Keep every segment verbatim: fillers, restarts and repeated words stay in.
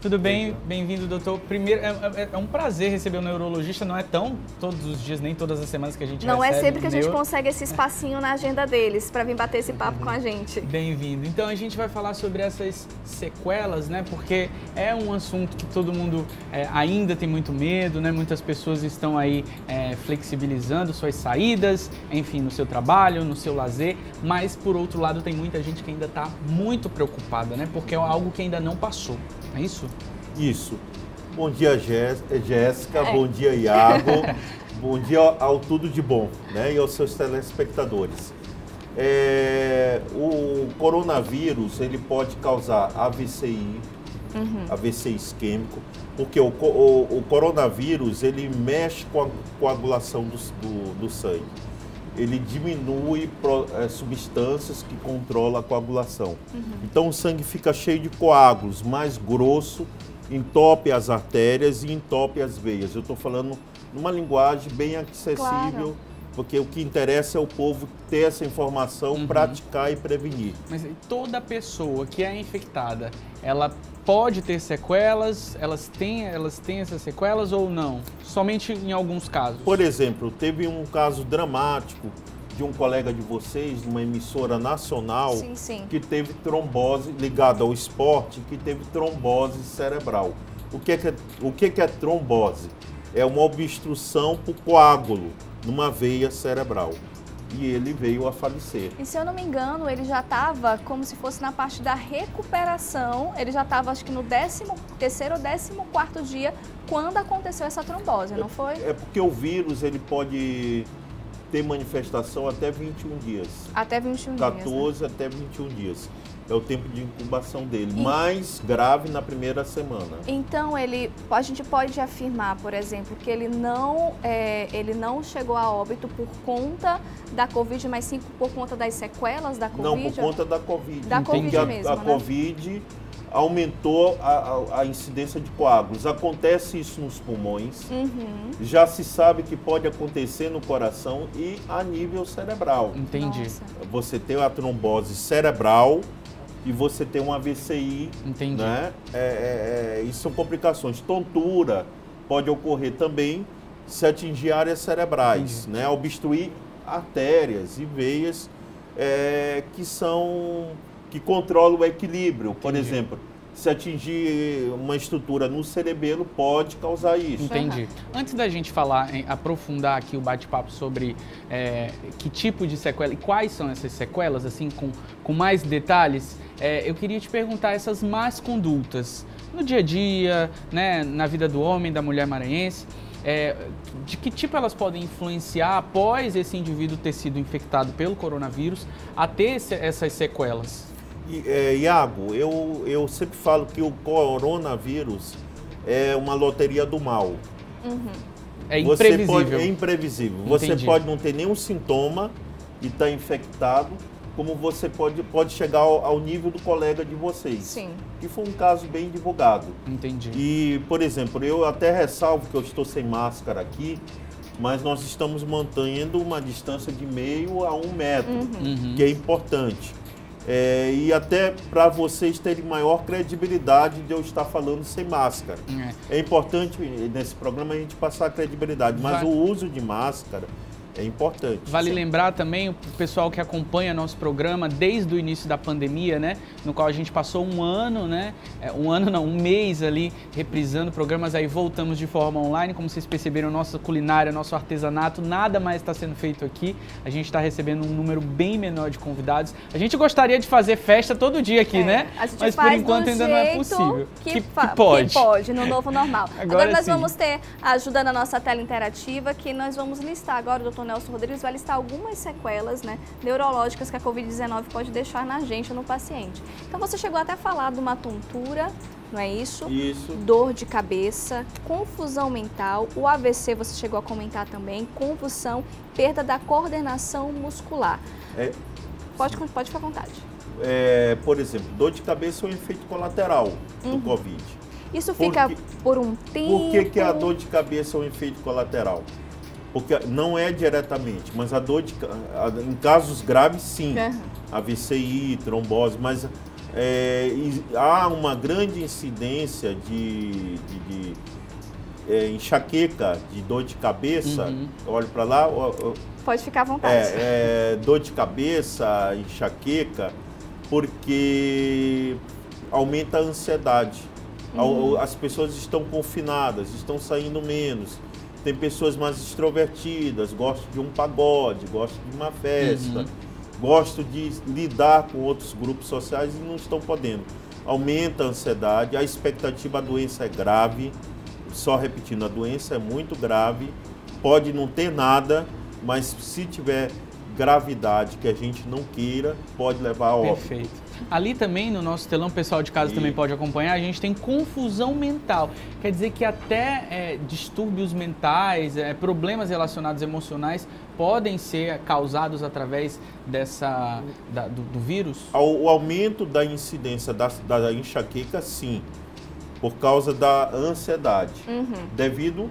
Tudo bem? Bem-vindo, doutor. Primeiro, é, é, é um prazer receber um neurologista, não é tão todos os dias, nem todas as semanas que a gente não recebe. Não é sempre que a gente neuro... consegue esse espacinho na agenda deles para vir bater esse papo uhum. com a gente. Bem-vindo. Então a gente vai falar sobre essas sequelas, né? Porque é um assunto que todo mundo é, ainda tem muito medo, né? Muitas pessoas estão aí é, flexibilizando suas saídas, enfim, no seu trabalho, no seu lazer, mas por outro lado tem muita gente que ainda está muito preocupada, né? Porque é algo que ainda não passou. É isso? Isso. Bom dia, Jéssica. É. Bom dia, Iago. Bom dia ao Tudo de Bom, né? E aos seus telespectadores. É, o coronavírus, ele pode causar A V C I, uhum. A V C isquêmico, porque o, o, o coronavírus, ele mexe com a coagulação do, do, do sangue. Ele diminui pro, é, substâncias que controlam a coagulação. Uhum. Então o sangue fica cheio de coágulos, mais grosso, entope as artérias e entope as veias. Eu estou falando numa linguagem bem acessível, claro. Porque o que interessa é o povo ter essa informação, uhum. praticar e prevenir. Mas toda pessoa que é infectada, ela pode ter sequelas? Elas têm, elas têm essas sequelas ou não? Somente em alguns casos? Por exemplo, teve um caso dramático de um colega de vocês, numa emissora nacional, sim, sim. que teve trombose, ligada ao esporte, que teve trombose cerebral. O que é, que é, o que é, que é trombose? É uma obstrução por coágulo numa veia cerebral. E ele veio a falecer. E se eu não me engano, ele já estava como se fosse na parte da recuperação, ele já estava acho que no décimo terceiro ou décimo quarto dia quando aconteceu essa trombose, não foi? É porque o vírus ele pode ter manifestação até vinte e um dias. Até vinte e um quatorze dias, né? até vinte e um dias. É o tempo de incubação dele, e... mais grave na primeira semana. Então, ele, a gente pode afirmar, por exemplo, que ele não, é, ele não chegou a óbito por conta da Covid, mas sim por conta das sequelas da Covid? Não, por conta da Covid. Da Covid Porque mesmo, a, a né? Covid aumentou a, a, a incidência de coágulos. Acontece isso nos pulmões, uhum. já se sabe que pode acontecer no coração e a nível cerebral. Entendi. Nossa. Você tem a trombose cerebral e você tem um A V C I, entendi. Né? É, é, é, isso são complicações. Tontura pode ocorrer também se atingir áreas cerebrais, né? Obstruir artérias e veias é, que são que controlam o equilíbrio. Por entendi. Exemplo, se atingir uma estrutura no cerebelo, pode causar isso. Entendi. Uhum. Antes da gente falar, em, aprofundar aqui o bate-papo sobre é, que tipo de sequela e quais são essas sequelas, assim, com, com mais detalhes, é, eu queria te perguntar essas más condutas no dia a dia, né, na vida do homem, da mulher maranhense, é, de que tipo elas podem influenciar após esse indivíduo ter sido infectado pelo coronavírus a ter esse, essas sequelas? É, Iago, eu, eu sempre falo que o coronavírus é uma loteria do mal. Uhum. É imprevisível. Você pode, é imprevisível. Entendi. Você pode não ter nenhum sintoma e estar tá infectado, como você pode, pode chegar ao, ao nível do colega de vocês. Sim. Que foi um caso bem divulgado. Entendi. E, por exemplo, eu até ressalvo que eu estou sem máscara aqui, mas nós estamos mantendo uma distância de meio a um metro, uhum. que é importante. É, e até para vocês terem maior credibilidade de eu estar falando sem máscara. É, é importante nesse programa a gente passar a credibilidade, mas Vai. o uso de máscara é importante. Vale Sim. lembrar também o pessoal que acompanha nosso programa desde o início da pandemia, né? No qual a gente passou um ano, né? Um ano não, um mês ali reprisando programas, aí voltamos de forma online. Como vocês perceberam, nossa culinária, nosso artesanato, nada mais está sendo feito aqui. A gente está recebendo um número bem menor de convidados. A gente gostaria de fazer festa todo dia aqui, é, né? Mas por enquanto ainda não é possível. Que, que, que pode. Que pode, no novo normal. Agora, agora nós sim. vamos ter a ajuda na nossa tela interativa, que nós vamos listar agora, o doutor Nelson Rodrigues vai listar algumas sequelas, né, neurológicas que a Covid dezenove pode deixar na gente ou no paciente. Então você chegou até a falar de uma tontura, não é isso? Isso. Dor de cabeça, confusão mental, o A V C você chegou a comentar também, convulsão, perda da coordenação muscular. É... Pode, pode ficar à vontade. É, por exemplo, dor de cabeça é um efeito colateral do uhum. Covid. Isso fica por, que, por um tempo... Por que, que a dor de cabeça é um efeito colateral? Porque não é diretamente, mas a dor de, a, em casos graves sim, uhum. A V C I, trombose, mas É, há uma grande incidência de, de, de é, enxaqueca, de dor de cabeça. Uhum. Olho para lá. Ó, Pode ficar à vontade. É, é, dor de cabeça, enxaqueca, porque aumenta a ansiedade. Uhum. As pessoas estão confinadas, estão saindo menos. Tem pessoas mais extrovertidas, gostam de um pagode, gostam de uma festa, uhum. gostam de lidar com outros grupos sociais e não estão podendo. Aumenta a ansiedade, a expectativa, a doença é grave. Só repetindo, a doença é muito grave, pode não ter nada, mas se tiver gravidade que a gente não queira, pode levar a óbito. Perfeito. Ali também, no nosso telão, o pessoal de casa e... também pode acompanhar, a gente tem confusão mental. Quer dizer que até é, distúrbios mentais, é, problemas relacionados emocionais podem ser causados através dessa, da, do, do vírus? O aumento da incidência da, da enxaqueca, sim, por causa da ansiedade, uhum. devido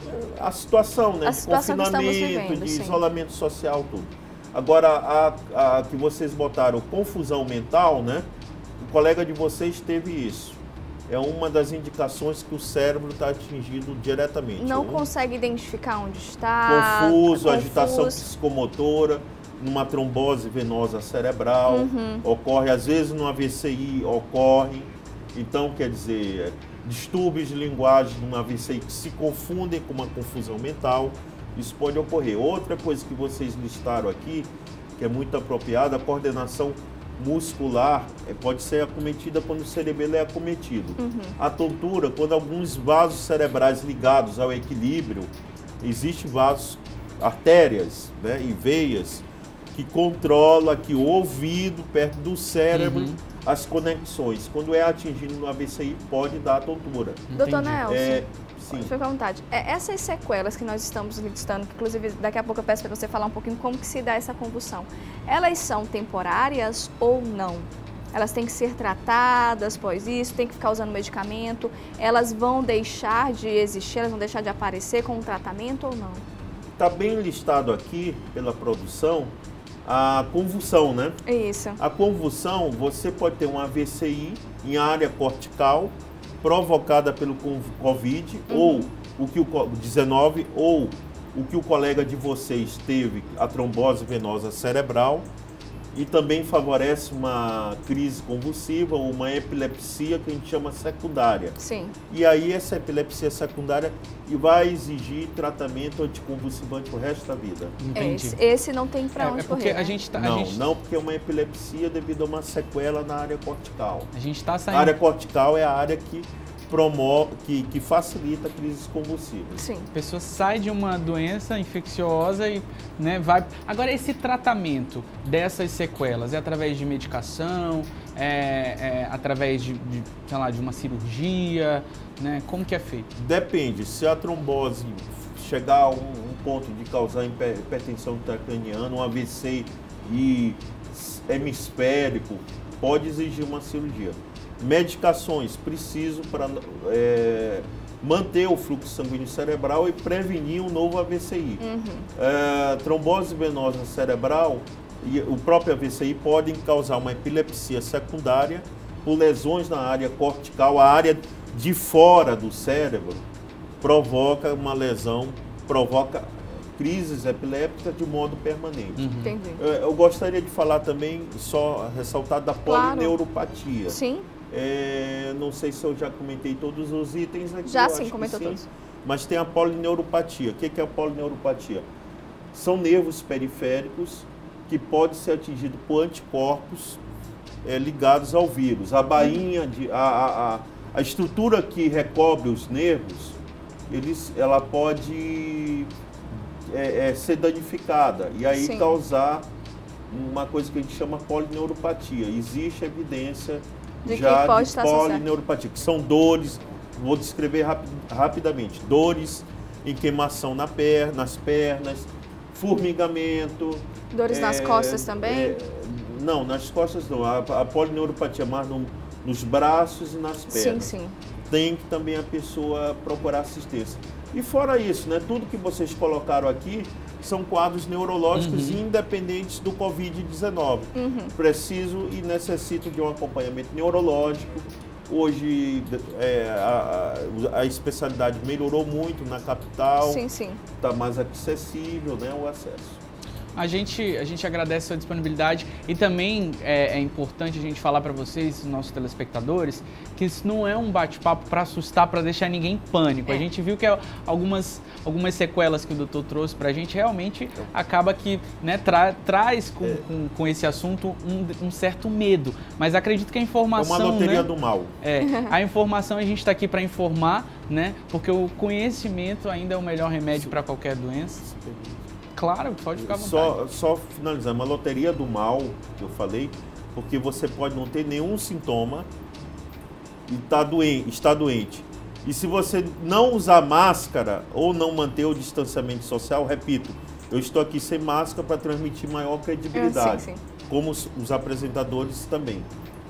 à situação, né? A de situação confinamento, que estamos vivendo, de sim. isolamento social, tudo. Agora, a, a que vocês botaram confusão mental, né? O colega de vocês teve isso. É uma das indicações que o cérebro está atingido diretamente. Não um, consegue identificar onde está. Confuso, é agitação psicomotora, numa trombose venosa cerebral, uhum. ocorre, às vezes no A V C I ocorre. Então, quer dizer, distúrbios de linguagem no A V C I que se confundem com uma confusão mental. Isso pode ocorrer. Outra coisa que vocês listaram aqui, que é muito apropriada, a coordenação muscular pode ser acometida quando o cerebelo é acometido. Uhum. A tontura, quando alguns vasos cerebrais ligados ao equilíbrio, existem vasos, artérias, né, e veias que controlam aqui o ouvido, perto do cérebro, uhum. as conexões. Quando é atingido no A V C I, pode dar tontura. Doutor Nelson, é, Sim. Fica à vontade. É, essas sequelas que nós estamos listando, que inclusive daqui a pouco eu peço para você falar um pouquinho como que se dá essa convulsão, elas são temporárias ou não? Elas têm que ser tratadas após isso, tem que ficar usando medicamento, elas vão deixar de existir, elas vão deixar de aparecer com o tratamento ou não? Está bem listado aqui pela produção a convulsão, né? Isso. A convulsão, você pode ter um A V C I em área cortical, provocada pelo Covid, uhum. ou o que o dezenove, ou o que o colega de vocês teve, a trombose venosa cerebral, e também favorece uma crise convulsiva ou uma epilepsia que a gente chama secundária. Sim. E aí essa epilepsia secundária vai exigir tratamento anticonvulsivante o resto da vida. Esse, esse não tem para é, onde é porque correr, né? a gente tá, a Não, gente... não porque é uma epilepsia devido a uma sequela na área cortical. A gente está saindo... A área cortical é a área que promove, que, que facilita crises convulsivas. Sim. A pessoa sai de uma doença infecciosa e, né, vai... Agora, esse tratamento dessas sequelas é através de medicação, é, é através de, de, sei lá, de uma cirurgia, né? Como que é feito? Depende. Se a trombose chegar a um, um ponto de causar hipertensão intracraniana, um A V C I hemisférico, pode exigir uma cirurgia. Medicações, preciso para é, manter o fluxo sanguíneo cerebral e prevenir um novo A V C I. Uhum. É, trombose venosa cerebral e o próprio A V C I podem causar uma epilepsia secundária por lesões na área cortical, a área de fora do cérebro provoca uma lesão, provoca crises epilépticas de modo permanente. Uhum. Entendi. Eu gostaria de falar também, só ressaltar, da polineuropatia. Claro. Sim. É, não sei se eu já comentei todos os itens aqui. Já sim, comentou sim, todos. Mas tem a polineuropatia. O que é a polineuropatia? São nervos periféricos que podem ser atingidos por anticorpos é, ligados ao vírus. A bainha, de, a, a, a estrutura que recobre os nervos, eles, ela pode é, é, ser danificada e aí sim. causar uma coisa que a gente chama polineuropatia. Existe evidência de já que pode de polineuropatia, que são dores, vou descrever rapi rapidamente, dores em queimação na perna, nas pernas, formigamento. Dores é, nas costas também? É, não, nas costas não, a, a polineuropatia é mais no, nos braços e nas pernas. Sim, sim. Tem que também a pessoa procurar assistência. E fora isso, né, tudo que vocês colocaram aqui são quadros neurológicos Uhum. independentes do covid dezenove. Uhum. Preciso e necessito de um acompanhamento neurológico. Hoje é, a, a especialidade melhorou muito na capital, Sim, sim. está mais acessível, né, o acesso. A gente, a gente agradece a sua disponibilidade e também é, é importante a gente falar para vocês, nossos telespectadores, que isso não é um bate-papo para assustar, para deixar ninguém em pânico. É. A gente viu que algumas, algumas sequelas que o doutor trouxe para a gente realmente acaba que, né, tra, traz com, É. com, com esse assunto um, um certo medo. Mas acredito que a É informação... uma loteria né, do mal. É, a informação a gente está aqui para informar, né? Porque o conhecimento ainda é o melhor remédio para qualquer doença. Claro, pode ficar à vontade. Só, só finalizando, uma loteria do mal, que eu falei, porque você pode não ter nenhum sintoma e tá doente, está doente. E se você não usar máscara ou não manter o distanciamento social, repito, eu estou aqui sem máscara para transmitir maior credibilidade, É, sim, sim. como os, os apresentadores também.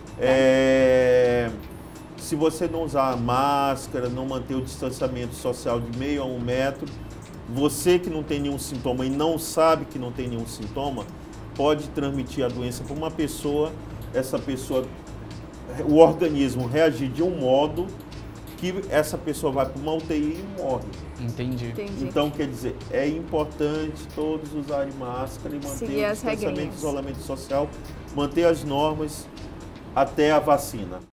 É, se você não usar máscara, não manter o distanciamento social de meio a um metro, você que não tem nenhum sintoma e não sabe que não tem nenhum sintoma, pode transmitir a doença para uma pessoa, essa pessoa, o organismo reagir de um modo que essa pessoa vai para uma U T I e morre. Entendi. Entendi. Então, quer dizer, é importante todos usarem máscara e manter Seguir o as distanciamento, regrinhas. isolamento social, manter as normas até a vacina.